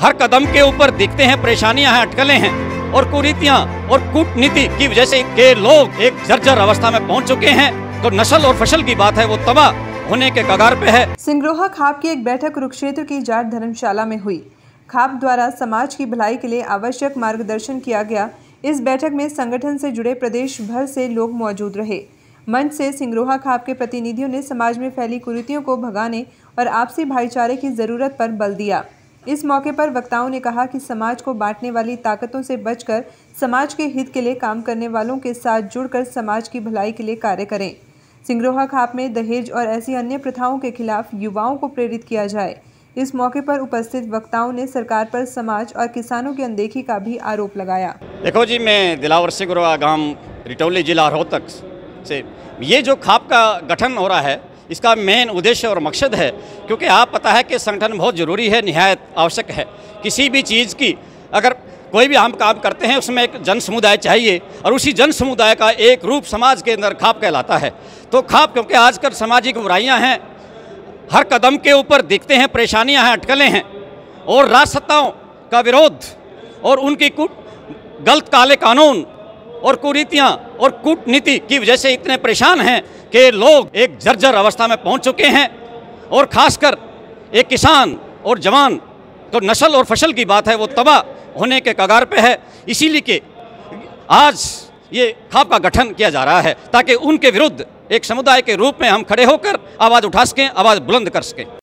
हर कदम के ऊपर दिखते हैं परेशानियां हैं, अटकलें हैं और कुरीतियां और कूटनीति की वजह से के लोग एक जर्जर अवस्था में पहुंच चुके हैं। तो नस्ल और फसल की बात है वो तबाह होने के कगार पे है। सिंगरोहा खाप की एक बैठक कुरुक्षेत्र की जाट धर्मशाला में हुई। खाप द्वारा समाज की भलाई के लिए आवश्यक मार्गदर्शन किया गया। इस बैठक में संगठन से जुड़े प्रदेश भर से लोग मौजूद रहे। मंच से सिंगरोहा खाप के प्रतिनिधियों ने समाज में फैली कुरीतियों को भगाने और आपसी भाईचारे की जरूरत पर बल दिया। इस मौके पर वक्ताओं ने कहा कि समाज को बांटने वाली ताकतों से बचकर समाज के हित के लिए काम करने वालों के साथ जुड़कर समाज की भलाई के लिए कार्य करें। सिंगरोहा खाप में दहेज और ऐसी अन्य प्रथाओं के खिलाफ युवाओं को प्रेरित किया जाए। इस मौके पर उपस्थित वक्ताओं ने सरकार पर समाज और किसानों की अनदेखी का भी आरोप लगाया। देखो जी, मैं दिलावर सिंगरोहा गांव रिटौली जिला रोहतक से ये जो खाप का गठन हो रहा है, इसका मेन उद्देश्य और मकसद है, क्योंकि आप पता है कि संगठन बहुत ज़रूरी है, निहायत आवश्यक है। किसी भी चीज़ की अगर कोई भी हम काम करते हैं उसमें एक जन समुदाय चाहिए और उसी जन समुदाय का एक रूप समाज के अंदर खाप कहलाता है। तो खाप क्योंकि आजकल सामाजिक बुराइयां हैं, हर कदम के ऊपर दिखते हैं परेशानियां हैं, अटकलें हैं और राजसत्ताओं का विरोध और उनकी गलत काले कानून और कुरीतियां और कूटनीति की वजह से इतने परेशान हैं कि लोग एक जर्जर अवस्था में पहुंच चुके हैं। और ख़ासकर एक किसान और जवान तो नस्ल और फसल की बात है वो तबाह होने के कगार पे है। इसीलिए कि आज ये खाप का गठन किया जा रहा है ताकि उनके विरुद्ध एक समुदाय के रूप में हम खड़े होकर आवाज़ उठा सकें, आवाज़ बुलंद कर सकें।